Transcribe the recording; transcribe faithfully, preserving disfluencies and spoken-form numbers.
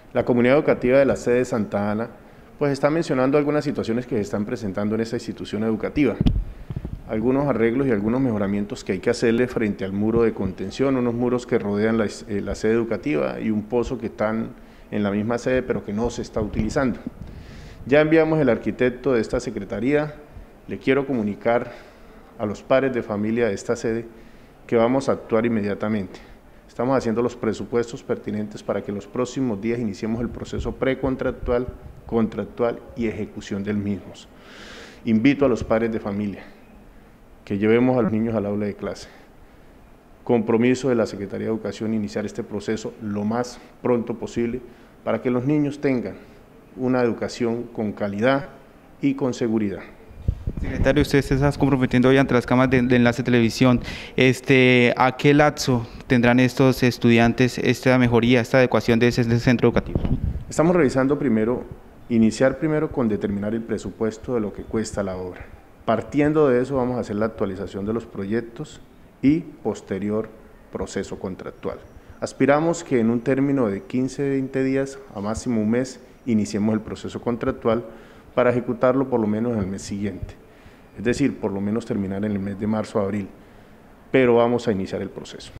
La comunidad educativa de la sede de Santa Ana pues está mencionando algunas situaciones que se están presentando en esta institución educativa, algunos arreglos y algunos mejoramientos que hay que hacerle frente al muro de contención, unos muros que rodean la, eh, la sede educativa y un pozo que están en la misma sede pero que no se está utilizando. Ya enviamos el arquitecto de esta secretaría, le quiero comunicar a los padres de familia de esta sede que vamos a actuar inmediatamente. Estamos haciendo los presupuestos pertinentes para que los próximos días iniciemos el proceso precontractual, contractual y ejecución del mismo. Invito a los padres de familia que llevemos a los niños al aula de clase. Compromiso de la Secretaría de Educación iniciar este proceso lo más pronto posible para que los niños tengan una educación con calidad y con seguridad. Secretario, usted se está comprometiendo hoy ante las cámaras de, de Enlace Televisión. Este, ¿A qué lapso tendrán estos estudiantes esta mejoría, esta adecuación de ese, de ese centro educativo? Estamos revisando primero, iniciar primero con determinar el presupuesto de lo que cuesta la obra. Partiendo de eso vamos a hacer la actualización de los proyectos y posterior proceso contractual. Aspiramos que en un término de quince a veinte días, a máximo un mes, iniciemos el proceso contractual para ejecutarlo por lo menos en el mes siguiente. Es decir, por lo menos terminar en el mes de marzo o abril, pero vamos a iniciar el proceso.